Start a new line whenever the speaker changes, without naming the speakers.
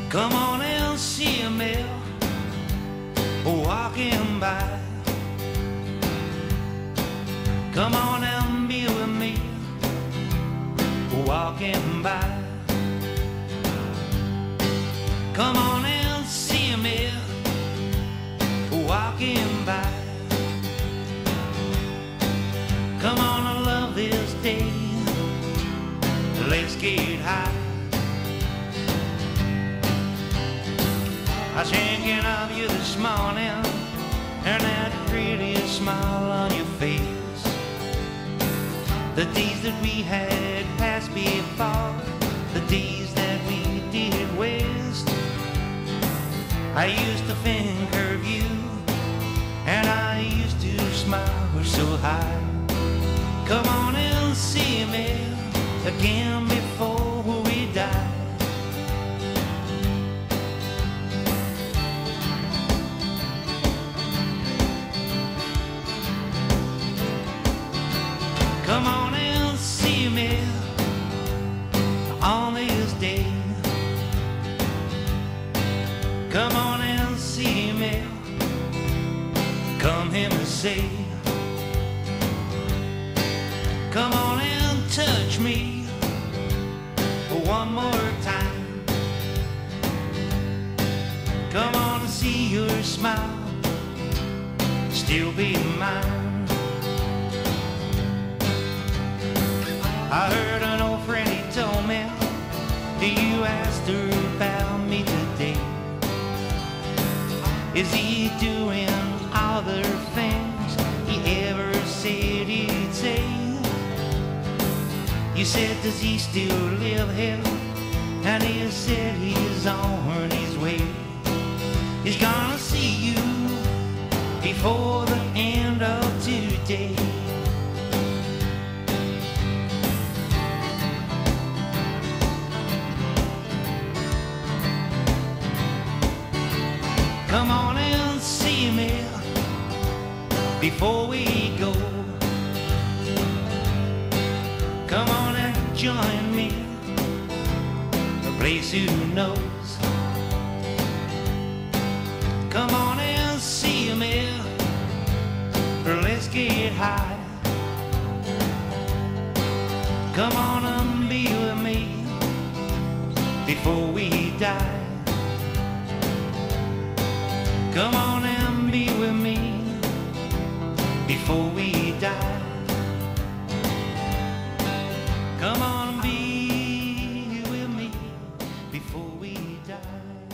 Come on and see a mill walking by. Come on and be with me walking by. Come on and see me walking by. Come on, I love this day. Let's get high. I was thinking of you this morning and that pretty smile on your face. The days that we had passed before, the days that we did waste. I used to think of you and I used to smile so high. Come on and see me again before we die. Come on and see me on this day. Come on and see me. Come hear me say. Come on and touch me one more time. Come on and see your smile still be mine. I heard an old friend, he told me, you asked her about me today. Is he doing all the things he ever said he'd say? You said, does he still live here? And he said he's on his way. He's gonna see you before the end of today. Come on and see me before we go. Come on and join me, a place who knows. Come on and see me, let's get high. Come on and be with me before we die. Come on and be with me before we die. Come on and be with me before we die.